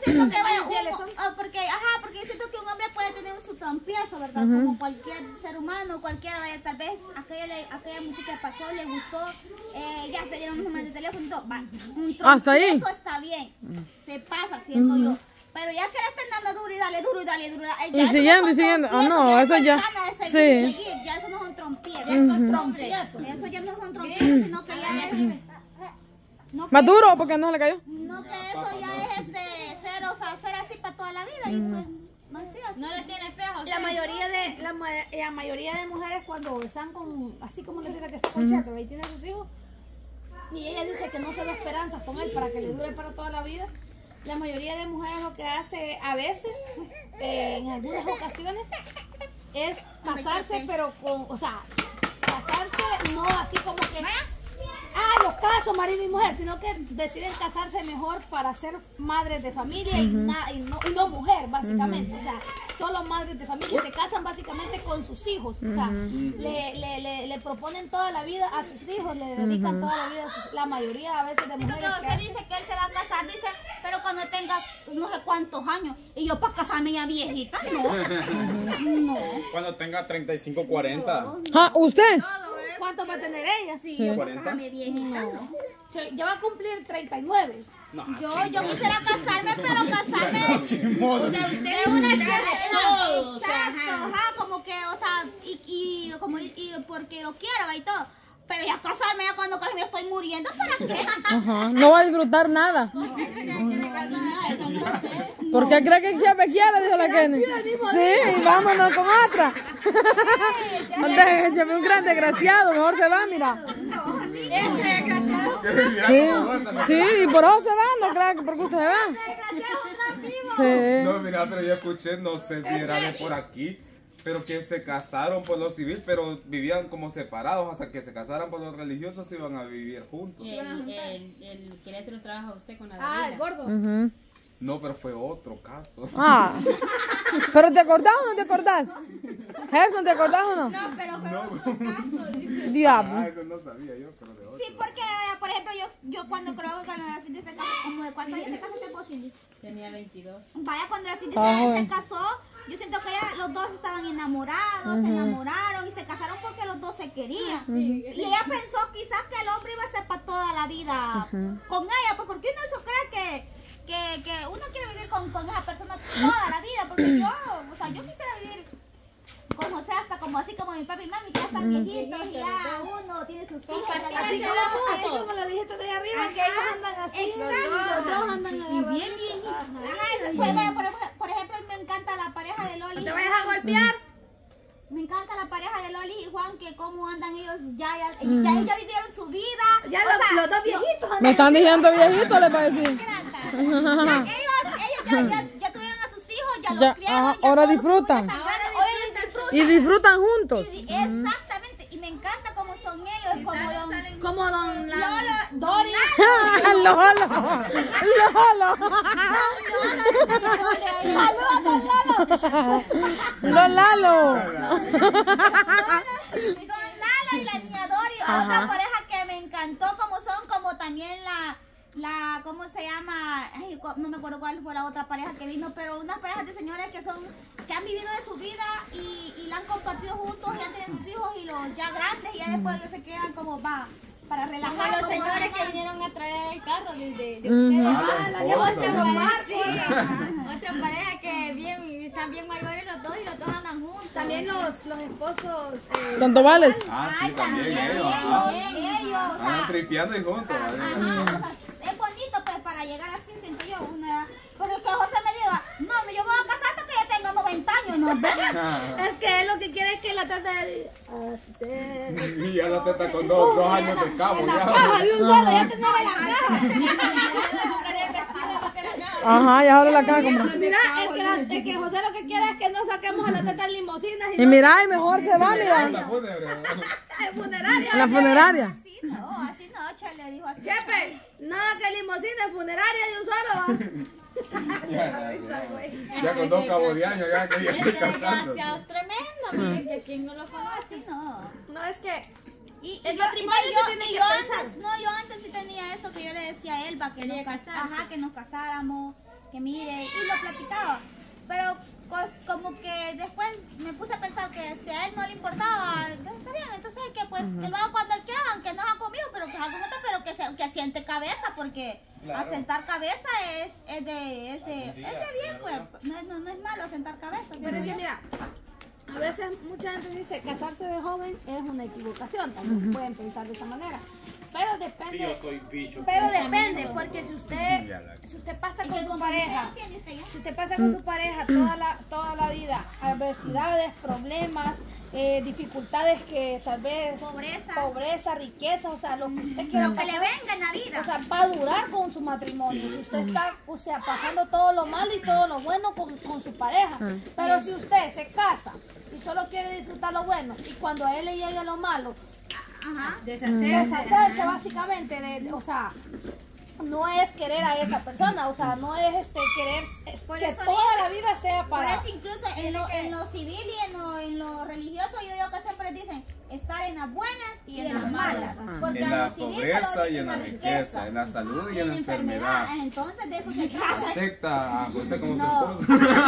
siento que porque yo siento que un hombre puede tener su trompiezo, ¿verdad? Como cualquier ser humano, cualquiera, tal vez aquella muchacha pasó, le gustó, ya se dieron un número de teléfono y todo. Un ¿hasta ahí? Eso está bien, se pasa, siento yo. Pero ya que le están dando duro y dale, duro y dale, duro. Y siguiendo y siguiendo. Ah, no, eso ya. Sí. Ya eso no son trompiezos. Eso ya no son trompiezos, sino que ya es. ¿Más duro porque no se le cayó? No, que eso ya es ser, o sea, ser así para toda la vida. Y pues, no es así. No le tiene feo. La mayoría de mujeres cuando están con, así como les diga que está con Chepe, ahí tiene sus hijos, y ella dice que no se ve esperanza con él para que le dure para toda la vida. La mayoría de mujeres lo que hace a veces, en algunas ocasiones, es casarse, pero con, o sea, casarse no así como que, los casos marido y mujer, sino que deciden casarse mejor para ser madres de familia y no mujer, básicamente. O sea, solo madres de familia, se casan básicamente con sus hijos. O sea, le proponen toda la vida a sus hijos, le dedican toda la vida a sus, la mayoría a veces de mujeres. Se dice que él se va a casar, dice, pero cuando tenga no sé cuántos años. Y yo para casarme ya viejita, no. Cuando tenga 35, 40. ¿Usted? ¿Cuánto va a tener ella? Sí, yo 40. para casarme viejita. Ya va a cumplir 39. No, Yo quisiera casarme, pero casarme. O sea, usted es una tierra de todo. Exacto, como que, o sea, y porque lo quiero y todo. Pero ya casarme, ya cuando casi me estoy muriendo, ¿para qué? No va a disfrutar nada. ¿Por qué cree que Chepe quiere? Dijo la Kenny. Sí, vámonos con otra. Chepe es un gran desgraciado, mejor se va, mira. Sí, y por eso se va, no creo que por gusto se va. Sí. No, mira, pero yo escuché, no sé si era de por aquí, pero que se casaron por lo civil, pero vivían como separados, hasta que se casaran por lo religioso se iban a vivir juntos. Él quería hacer los trabajos a usted con la Dalila. El gordo. No, pero fue otro caso. ¿Pero te acordás o no te acordás? ¿Eso te acordás o no? No, pero fue otro caso, dice. Diablo. Eso no sabía yo, pero de otro. Sí, porque, por ejemplo, yo cuando creo que cuando la Cindy se casó, como de cuántos años se casó tiempo, Cindy. Tenía 22. Vaya, cuando la Cindy se casó, yo siento que los dos estaban enamorados, se enamoraron y se casaron porque los dos se querían. Y ella pensó quizás que el hombre iba a ser para toda la vida con ella, pues porque uno eso cree que uno quiere vivir con esa persona toda la vida, porque yo quisiera vivir con José hasta como así como mi papi y mami, que ya están viejitos y ya uno tiene sus hijos. Así como lo dijiste de arriba, que ellos andan así. Exacto. Los dos andan agarrados. Bien viejitos. Ajá, y después, vaya, por ejemplo, me encanta la pareja de Loli. ¿No te vayas a golpear? Me encanta la pareja de Loli y Juan, que cómo andan ellos, ya vivieron su vida. Ya los dos viejitos andan. Me están diciendo viejito, le va a decir. Ellos ya tuvieron a sus hijos, ya los criaron. Ahora disfrutan. Y disfrutan juntos. Exactamente, y me encanta cómo son ellos, Como don Doris. Lolo. Don Lalo. Y la niña Dori, otra pareja que me encantó como son, como también ¿cómo se llama? Ay, no me acuerdo cuál fue la otra pareja que vino, pero unas parejas de señores que han vivido de su vida y la han compartido juntos, ya tienen sus hijos y los ya grandes y ya después ellos se quedan como para relajar. Como los señores que vinieron a traer el carro de ustedes. Otra pareja que están bien mayores los dos y los dos andan juntos. También los esposos. Santobales. Sí, también ellos. Andan tripeando y juntos. Es bonito pues para llegar así, siento yo, pero que José me diga, no, yo me voy a casar hasta que ya tenga 90 años, ¿no? Es que él lo que quiere es que la trate de... Y ya la teta con dos años de cabo. Caja de un solo, ya tenía la caja. Ajá, y ahora la caja como... Mira, es que José lo que quiere es que no saquemos a la teta en limusinas. Y mira, y mejor se va, mira. La funeraria. En la funeraria. Así no, Chale dijo así. Chepe, nada que limusina, funeraria de un solo. Ya con 2 cabos de años, ya que ya estoy casando. Desgraciados tremendo, que quien no lo conoce. Así no. No, es que... El matrimonio se tiene que pensar. Yo antes sí tenía eso que yo le decía a Elba, que nos casáramos, que mire, y lo platicaba. Pero como que después me puse a pensar que si a él no le importaba, está bien, entonces que pues que lo haga cuando él quiera, aunque no haga conmigo, pero que haga con otro, pero que asiente cabeza, porque asentar cabeza es de bien, pues, no es malo asentar cabeza. Pero es que mira, a veces mucha gente dice casarse de joven es una equivocación, también pueden pensar de esa manera. Pero depende, porque si usted pasa con su pareja, toda la vida, adversidades, problemas, dificultades que tal vez pobreza, riqueza, o sea, lo que usted quiera, lo que le venga en la vida, o sea, va a durar con su matrimonio. Si usted está, o sea, pasando todo lo malo y todo lo bueno con su pareja, pero si usted se casa y solo quiere disfrutar lo bueno y cuando a él le llegue lo malo, deshacerse básicamente o sea, no es querer a esa persona, o sea, no es querer que toda la vida sea para... Por eso incluso en lo civil y en lo religioso, yo digo que siempre dicen estar en las buenas y en las malas. Porque en la pobreza y en la riqueza, en la salud y en la enfermedad. Entonces de eso se trata. Acepta a José como su esposo.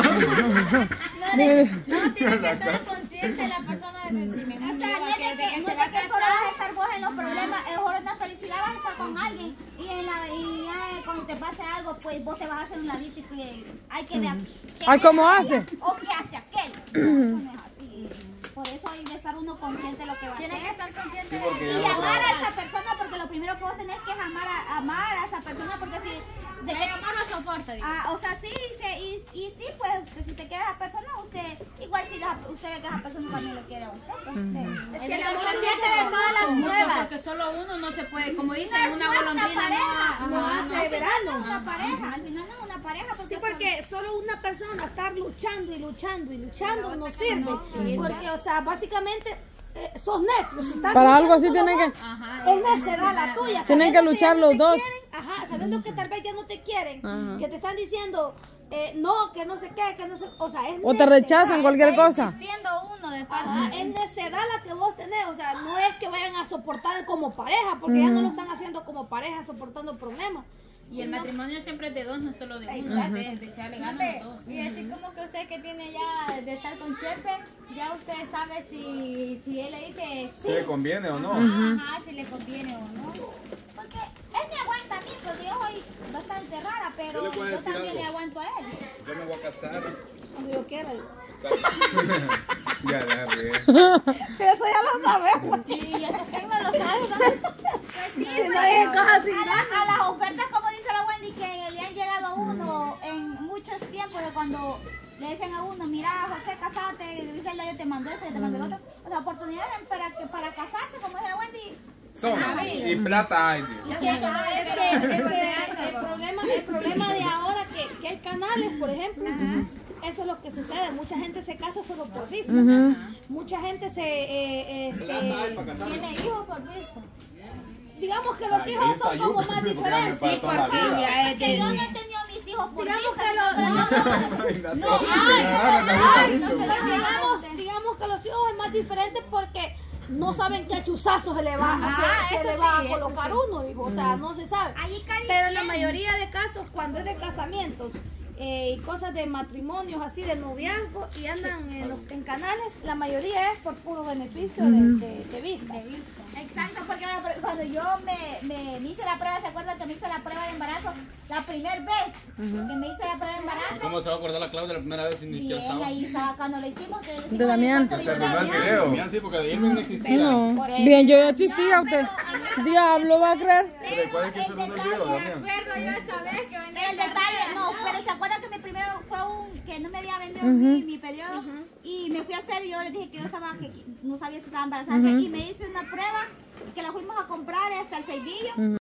No, tiene que estar consciente la persona de sentimiento. O sea, no es de que solo vas a estar vos en los problemas, es una felicidad, vas a estar con alguien y cuando te pase algo, pues vos te vas a hacer un ladito y hay que ver Ay, ¿cómo hace? o qué hace aquel. Eso no es así. Por eso hay que estar uno consciente de lo que va a hacer. Tiene que estar consciente Y amar a esa persona, porque lo primero que vos tenés que es amar a esa persona, porque si... Si hay amor no soporta. o sea, sí, y sí, pues si te queda esa persona, usted, igual si usted ve que esa persona también lo quiere a usted. Pues, Es que el amor consciente de todas las pruebas. Porque solo uno no se puede, como dicen, una golondrina no hace verano. Una pareja, al final no es una pareja. Sí, porque solo una persona estar luchando y luchando y luchando no sirve. Porque, o sea, básicamente... sos necios. Si para algo así tienen que... Es necedad la tuya. Tienen que luchar los dos. Sabiendo que tal vez ya no te quieren, que te están diciendo no, que no sé qué, que no sé, o sea, es o te rechazan cualquier cosa. Uno de parte. Es necedad la que vos tenés, o sea, no es que vayan a soportar como pareja, porque ya no lo están haciendo como pareja, soportando problemas. Y el matrimonio siempre es de dos, no solo de uno, de echarle ganas a todos. Y así como que usted que tiene ya de estar con Chepe, ya usted sabe si él le dice si le conviene o no. Si le conviene o no. Porque él me aguanta a mí, porque yo soy bastante rara, pero yo también le aguanto a él. Yo me voy a casar. Cuando yo quiera. Ya, déjame. Eso ya lo sabemos. Y eso que no lo sabe. Pues sí, a las ofertas, como dice la Wendy, que le han llegado a uno en muchos tiempos, de cuando le dicen a uno, mira, José, casate, Griselda, yo te mando eso, yo te mando el otro. O sea, oportunidades para casarse, como dice la Wendy. Son y plata hay. El problema de ahora que hay canales, por ejemplo, eso es lo que sucede. Mucha gente se casa solo por vista. Mucha gente Tiene hijos por vista. Digamos que los hijos son como más diferentes. Que yo no he tenido a mis hijos por Digamos que los hijos es más diferente porque no saben qué chuzazos se le va a colocar uno, hijo. O sea, no se sabe. Pero en la mayoría de casos, cuando es de casamientos y cosas de matrimonios, así de noviazgo, y andan en canales, la mayoría es por puro beneficio de vista. Exacto, porque cuando yo me hice la prueba, ¿se acuerdan que me hice la prueba de embarazo? La primera vez que me hice la prueba de embarazo. ¿Cómo se va a acordar la Claudia la primera vez? Bien, ahí estaba, cuando lo hicimos. De Damián. Se arruinó el video. Bien, sí, porque de ahí no existía. No. Bien, yo ya existía, usted. Diablo va a creer. Pero ¿cuál es que se arruinó el video, Damián? Recuerdo yo esa vez que venía. Pero el detalle, no, pero ¿se acuerdan que mi primero fue que no me había vendido mi periodo? Y me fui a hacer y yo les dije que yo no sabía si estaba embarazada. Y me hice una prueba que la fuimos a comprar hasta el Ceibillo.